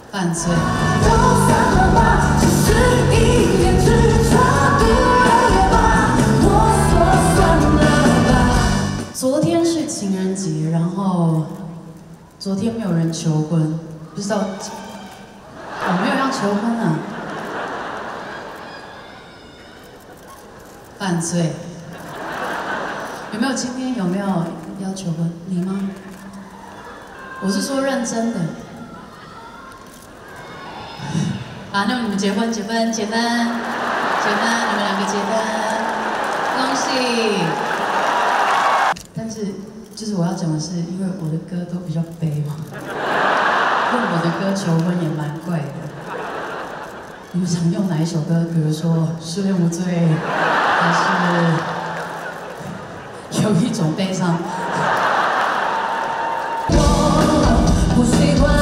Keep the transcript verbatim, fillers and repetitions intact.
犯罪。昨天是情人节，然后昨天没有人求婚，不知道我没有要求婚啊。犯罪。有没有今天有没有要求婚？你吗？我是说认真的。啊，那你们结婚，结婚，结婚，结婚，你们两个结婚，恭喜！但是，就是我要讲的是，因为我的歌都比较悲嘛，用我的歌求婚也蛮怪的。你们想用哪一首歌？比如说《失恋无罪》，还是有一种悲伤？我不喜欢。